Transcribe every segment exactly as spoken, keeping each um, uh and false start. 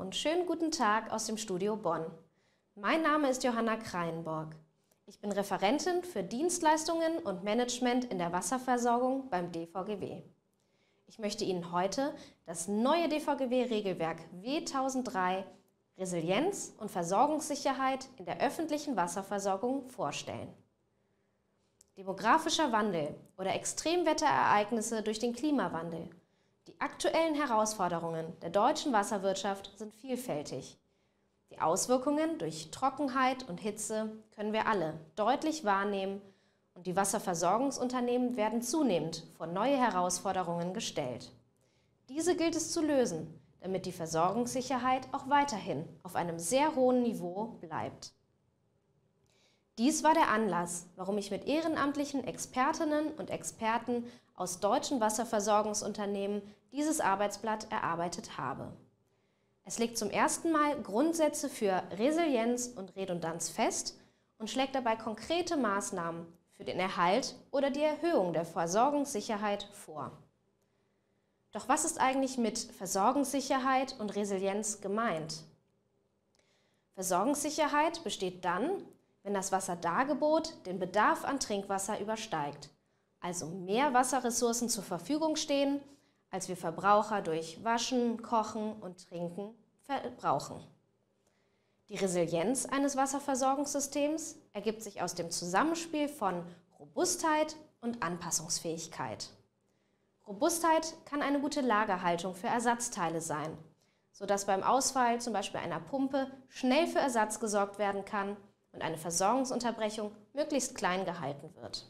und schönen guten Tag aus dem Studio Bonn. Mein Name ist Johanna Kreinborg. Ich bin Referentin für Dienstleistungen und Management in der Wasserversorgung beim D V G W. Ich möchte Ihnen heute das neue D V G W-Regelwerk W tausenddrei Resilienz und Versorgungssicherheit in der öffentlichen Wasserversorgung vorstellen. Demografischer Wandel oder Extremwetterereignisse durch den Klimawandel. Die aktuellen Herausforderungen der deutschen Wasserwirtschaft sind vielfältig. Die Auswirkungen durch Trockenheit und Hitze können wir alle deutlich wahrnehmen und die Wasserversorgungsunternehmen werden zunehmend vor neue Herausforderungen gestellt. Diese gilt es zu lösen, damit die Versorgungssicherheit auch weiterhin auf einem sehr hohen Niveau bleibt. Dies war der Anlass, warum ich mit ehrenamtlichen Expertinnen und Experten aus deutschen Wasserversorgungsunternehmen dieses Arbeitsblatt erarbeitet habe. Es legt zum ersten Mal Grundsätze für Resilienz und Redundanz fest und schlägt dabei konkrete Maßnahmen für den Erhalt oder die Erhöhung der Versorgungssicherheit vor. Doch was ist eigentlich mit Versorgungssicherheit und Resilienz gemeint? Versorgungssicherheit besteht dann, wenn das Wasserdargebot den Bedarf an Trinkwasser übersteigt, also mehr Wasserressourcen zur Verfügung stehen, als wir Verbraucher durch Waschen, Kochen und Trinken verbrauchen. Die Resilienz eines Wasserversorgungssystems ergibt sich aus dem Zusammenspiel von Robustheit und Anpassungsfähigkeit. Robustheit kann eine gute Lagerhaltung für Ersatzteile sein, sodass beim Ausfall zum Beispiel einer Pumpe schnell für Ersatz gesorgt werden kann und eine Versorgungsunterbrechung möglichst klein gehalten wird.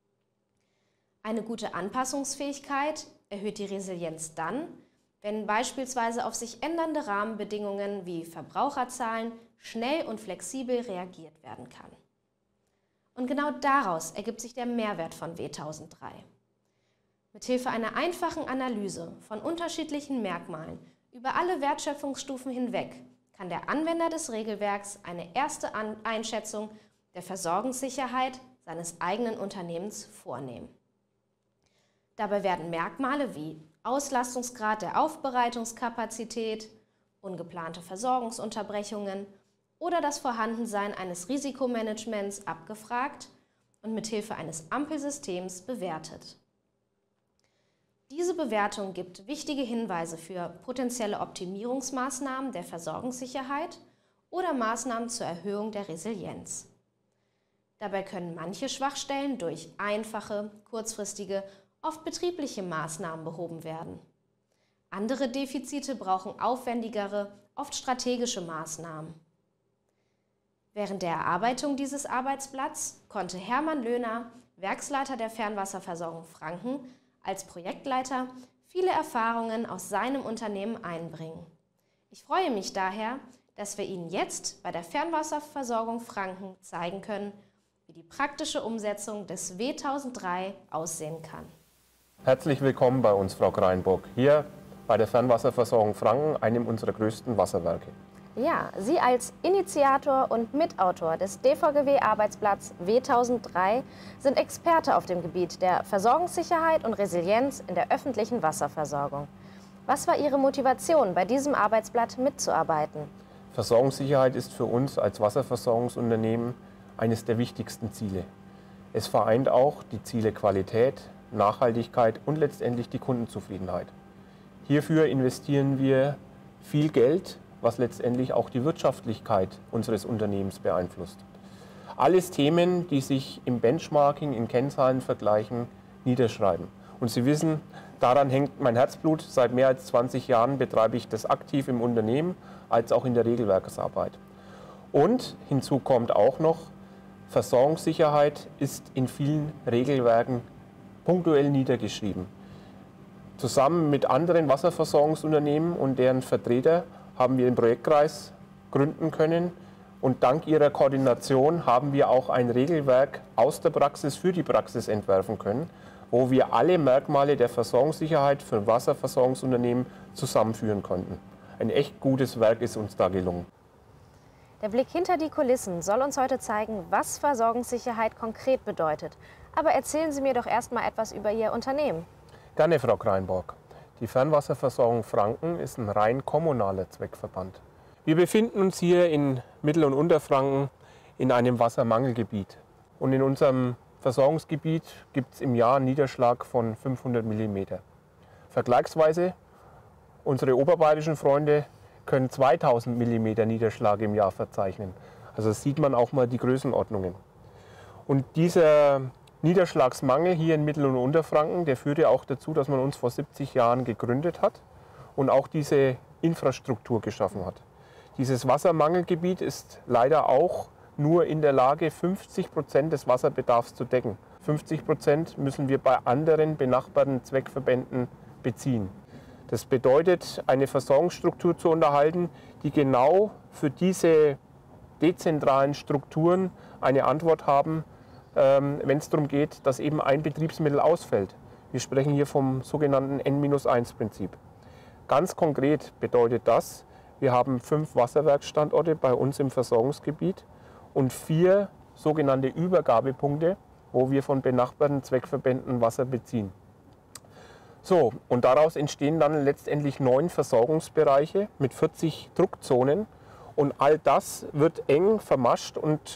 Eine gute Anpassungsfähigkeit erhöht die Resilienz dann, wenn beispielsweise auf sich ändernde Rahmenbedingungen wie Verbraucherzahlen schnell und flexibel reagiert werden kann. Und genau daraus ergibt sich der Mehrwert von W tausenddrei. Mithilfe einer einfachen Analyse von unterschiedlichen Merkmalen über alle Wertschöpfungsstufen hinweg kann der Anwender des Regelwerks eine erste Einschätzung der Versorgungssicherheit seines eigenen Unternehmens vornehmen. Dabei werden Merkmale wie Auslastungsgrad der Aufbereitungskapazität, ungeplante Versorgungsunterbrechungen oder das Vorhandensein eines Risikomanagements abgefragt und mithilfe eines Ampelsystems bewertet. Diese Bewertung gibt wichtige Hinweise für potenzielle Optimierungsmaßnahmen der Versorgungssicherheit oder Maßnahmen zur Erhöhung der Resilienz. Dabei können manche Schwachstellen durch einfache, kurzfristige, oft betriebliche Maßnahmen behoben werden. Andere Defizite brauchen aufwendigere, oft strategische Maßnahmen. Während der Erarbeitung dieses Arbeitsblatts konnte Hermann Löhner, Werksleiter der Fernwasserversorgung Franken, als Projektleiter viele Erfahrungen aus seinem Unternehmen einbringen. Ich freue mich daher, dass wir Ihnen jetzt bei der Fernwasserversorgung Franken zeigen können, wie die praktische Umsetzung des W tausenddrei aussehen kann. Herzlich willkommen bei uns, Frau Kreinborg, hier bei der Fernwasserversorgung Franken, einem unserer größten Wasserwerke. Ja, Sie als Initiator und Mitautor des D V G W-Arbeitsblatts W tausenddrei sind Experte auf dem Gebiet der Versorgungssicherheit und Resilienz in der öffentlichen Wasserversorgung. Was war Ihre Motivation, bei diesem Arbeitsblatt mitzuarbeiten? Versorgungssicherheit ist für uns als Wasserversorgungsunternehmen eines der wichtigsten Ziele. Es vereint auch die Ziele Qualität, Nachhaltigkeit und letztendlich die Kundenzufriedenheit. Hierfür investieren wir viel Geld, was letztendlich auch die Wirtschaftlichkeit unseres Unternehmens beeinflusst. Alles Themen, die sich im Benchmarking, in Kennzahlenvergleichen niederschreiben. Und Sie wissen, daran hängt mein Herzblut. Seit mehr als zwanzig Jahren betreibe ich das aktiv im Unternehmen, als auch in der Regelwerksarbeit. Und hinzu kommt auch noch, Versorgungssicherheit ist in vielen Regelwerken punktuell niedergeschrieben. Zusammen mit anderen Wasserversorgungsunternehmen und deren Vertreter haben wir den Projektkreis gründen können und dank ihrer Koordination haben wir auch ein Regelwerk aus der Praxis für die Praxis entwerfen können, wo wir alle Merkmale der Versorgungssicherheit für Wasserversorgungsunternehmen zusammenführen konnten. Ein echt gutes Werk ist uns da gelungen. Der Blick hinter die Kulissen soll uns heute zeigen, was Versorgungssicherheit konkret bedeutet. Aber erzählen Sie mir doch erst mal etwas über Ihr Unternehmen. Gerne, Frau Kreinborg. Die Fernwasserversorgung Franken ist ein rein kommunaler Zweckverband. Wir befinden uns hier in Mittel- und Unterfranken in einem Wassermangelgebiet. Und in unserem Versorgungsgebiet gibt es im Jahr einen Niederschlag von fünfhundert Millimeter. Vergleichsweise, unsere oberbayerischen Freunde können zweitausend Millimeter Niederschlag im Jahr verzeichnen. Also sieht man auch mal die Größenordnungen. Und dieser Niederschlagsmangel hier in Mittel- und Unterfranken, der führte auch dazu, dass man uns vor siebzig Jahren gegründet hat und auch diese Infrastruktur geschaffen hat. Dieses Wassermangelgebiet ist leider auch nur in der Lage, fünfzig Prozent des Wasserbedarfs zu decken. fünfzig Prozent müssen wir bei anderen benachbarten Zweckverbänden beziehen. Das bedeutet, eine Versorgungsstruktur zu unterhalten, die genau für diese dezentralen Strukturen eine Antwort haben, ähm, wenn es darum geht, dass eben ein Betriebsmittel ausfällt. Wir sprechen hier vom sogenannten N eins Prinzip. Ganz konkret bedeutet das, wir haben fünf Wasserwerksstandorte bei uns im Versorgungsgebiet und vier sogenannte Übergabepunkte, wo wir von benachbarten Zweckverbänden Wasser beziehen. So, und daraus entstehen dann letztendlich neun Versorgungsbereiche mit vierzig Druckzonen. Und all das wird eng vermascht und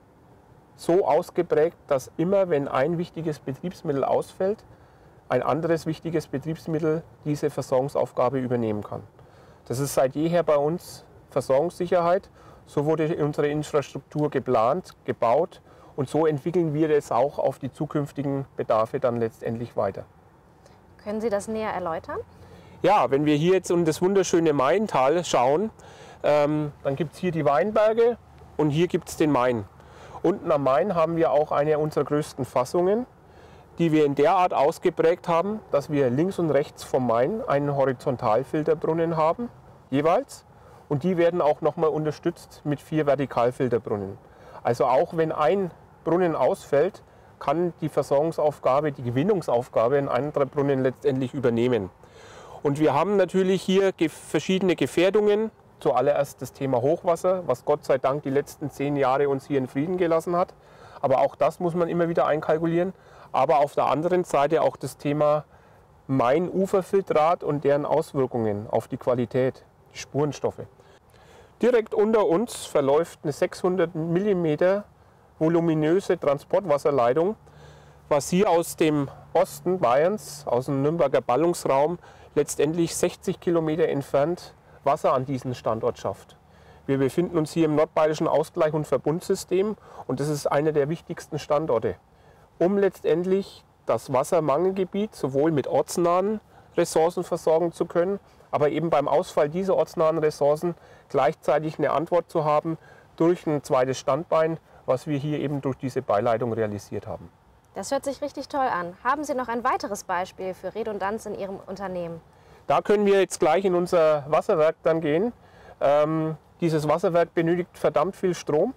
so ausgeprägt, dass immer, wenn ein wichtiges Betriebsmittel ausfällt, ein anderes wichtiges Betriebsmittel diese Versorgungsaufgabe übernehmen kann. Das ist seit jeher bei uns Versorgungssicherheit. So wurde unsere Infrastruktur geplant, gebaut und so entwickeln wir das auch auf die zukünftigen Bedarfe dann letztendlich weiter. Können Sie das näher erläutern? Ja, wenn wir hier jetzt in das wunderschöne Maintal schauen, ähm, dann gibt es hier die Weinberge und hier gibt es den Main. Unten am Main haben wir auch eine unserer größten Fassungen, die wir in der Art ausgeprägt haben, dass wir links und rechts vom Main einen Horizontalfilterbrunnen haben, jeweils. Und die werden auch nochmal unterstützt mit vier Vertikalfilterbrunnen. Also auch wenn ein Brunnen ausfällt, kann die Versorgungsaufgabe, die Gewinnungsaufgabe ein anderer Brunnen letztendlich übernehmen. Und wir haben natürlich hier verschiedene Gefährdungen. Zuallererst das Thema Hochwasser, was Gott sei Dank die letzten zehn Jahre uns hier in Frieden gelassen hat. Aber auch das muss man immer wieder einkalkulieren. Aber auf der anderen Seite auch das Thema Main-Uferfiltrat und deren Auswirkungen auf die Qualität, die Spurenstoffe. Direkt unter uns verläuft eine sechshundert Millimeter voluminöse Transportwasserleitung, was hier aus dem Osten Bayerns, aus dem Nürnberger Ballungsraum, letztendlich sechzig Kilometer entfernt Wasser an diesen Standort schafft. Wir befinden uns hier im nordbayerischen Ausgleich- und Verbundsystem und das ist einer der wichtigsten Standorte, um letztendlich das Wassermangelgebiet sowohl mit ortsnahen Ressourcen versorgen zu können, aber eben beim Ausfall dieser ortsnahen Ressourcen gleichzeitig eine Antwort zu haben durch ein zweites Standbein, was wir hier eben durch diese Beileitung realisiert haben. Das hört sich richtig toll an. Haben Sie noch ein weiteres Beispiel für Redundanz in Ihrem Unternehmen? Da können wir jetzt gleich in unser Wasserwerk dann gehen. Ähm, dieses Wasserwerk benötigt verdammt viel Strom.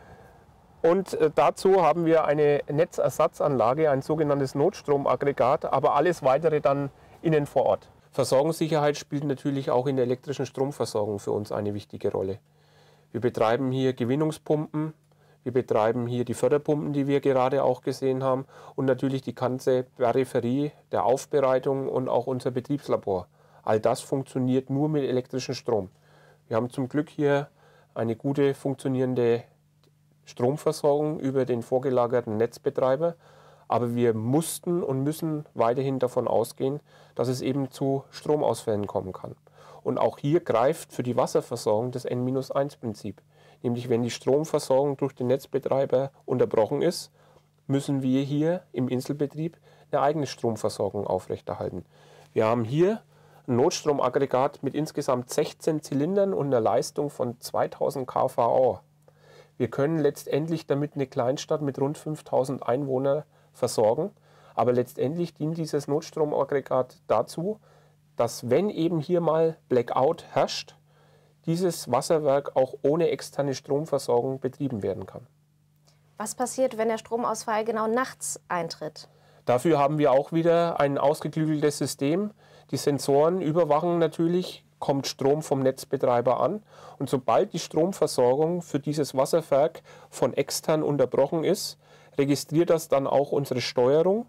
Und äh, dazu haben wir eine Netzersatzanlage, ein sogenanntes Notstromaggregat, aber alles weitere dann innen vor Ort. Versorgungssicherheit spielt natürlich auch in der elektrischen Stromversorgung für uns eine wichtige Rolle. Wir betreiben hier Gewinnungspumpen, wir betreiben hier die Förderpumpen, die wir gerade auch gesehen haben und natürlich die ganze Peripherie der Aufbereitung und auch unser Betriebslabor. All das funktioniert nur mit elektrischem Strom. Wir haben zum Glück hier eine gute funktionierende Stromversorgung über den vorgelagerten Netzbetreiber, aber wir mussten und müssen weiterhin davon ausgehen, dass es eben zu Stromausfällen kommen kann. Und auch hier greift für die Wasserversorgung das N eins Prinzip. Nämlich wenn die Stromversorgung durch den Netzbetreiber unterbrochen ist, müssen wir hier im Inselbetrieb eine eigene Stromversorgung aufrechterhalten. Wir haben hier ein Notstromaggregat mit insgesamt sechzehn Zylindern und einer Leistung von zweitausend Kilowatt. Wir können letztendlich damit eine Kleinstadt mit rund fünftausend Einwohnern versorgen. Aber letztendlich dient dieses Notstromaggregat dazu, dass wenn eben hier mal Blackout herrscht, dieses Wasserwerk auch ohne externe Stromversorgung betrieben werden kann. Was passiert, wenn der Stromausfall genau nachts eintritt? Dafür haben wir auch wieder ein ausgeklügeltes System. Die Sensoren überwachen natürlich, kommt Strom vom Netzbetreiber an. Und sobald die Stromversorgung für dieses Wasserwerk von extern unterbrochen ist, registriert das dann auch unsere Steuerung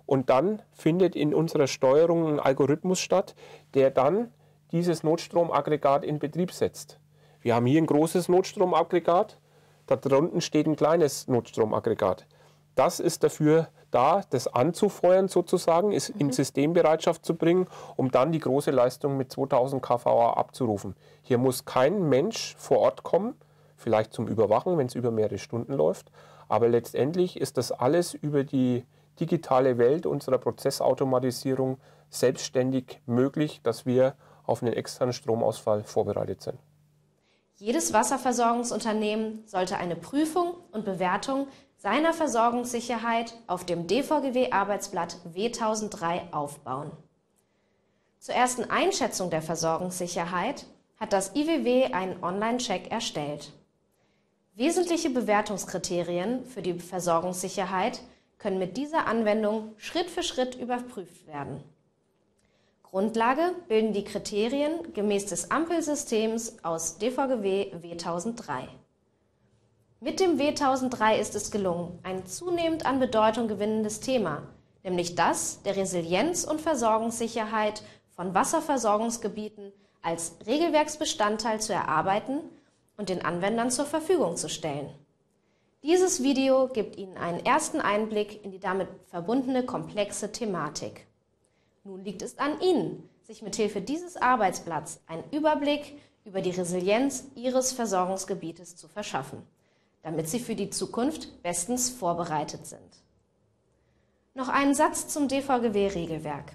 und dann findet in unserer Steuerung ein Algorithmus statt, der dann dieses Notstromaggregat in Betrieb setzt. Wir haben hier ein großes Notstromaggregat, da drunten steht ein kleines Notstromaggregat. Das ist dafür da, das anzufeuern sozusagen, es in Systembereitschaft zu bringen, um dann die große Leistung mit zweitausend Kilowatt abzurufen. Hier muss kein Mensch vor Ort kommen, vielleicht zum Überwachen, wenn es über mehrere Stunden läuft. Aber letztendlich ist das alles über die digitale Welt unserer Prozessautomatisierung selbstständig möglich, dass wir auf einen externen Stromausfall vorbereitet sind. Jedes Wasserversorgungsunternehmen sollte eine Prüfung und Bewertung seiner Versorgungssicherheit auf dem D V G W-Arbeitsblatt W tausenddrei aufbauen. Zur ersten Einschätzung der Versorgungssicherheit hat das I W W einen Online-Check erstellt. Wesentliche Bewertungskriterien für die Versorgungssicherheit können mit dieser Anwendung Schritt für Schritt überprüft werden. Grundlage bilden die Kriterien gemäß des Ampelsystems aus D V G W W tausenddrei. Mit dem W tausenddrei ist es gelungen, ein zunehmend an Bedeutung gewinnendes Thema, nämlich das der Resilienz und Versorgungssicherheit von Wasserversorgungsgebieten als Regelwerksbestandteil zu erarbeiten und den Anwendern zur Verfügung zu stellen. Dieses Video gibt Ihnen einen ersten Einblick in die damit verbundene komplexe Thematik. Nun liegt es an Ihnen, sich mithilfe dieses Arbeitsblatts einen Überblick über die Resilienz Ihres Versorgungsgebietes zu verschaffen, damit Sie für die Zukunft bestens vorbereitet sind. Noch einen Satz zum D V G W-Regelwerk.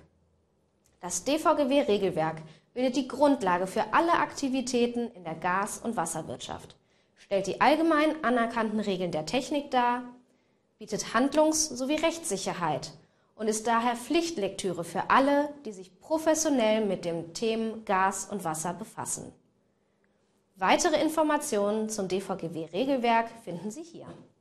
Das D V G W-Regelwerk bildet die Grundlage für alle Aktivitäten in der Gas- und Wasserwirtschaft, stellt die allgemein anerkannten Regeln der Technik dar, bietet Handlungs- sowie Rechtssicherheit und ist daher Pflichtlektüre für alle, die sich professionell mit den Themen Gas und Wasser befassen. Weitere Informationen zum D V G W-Regelwerk finden Sie hier.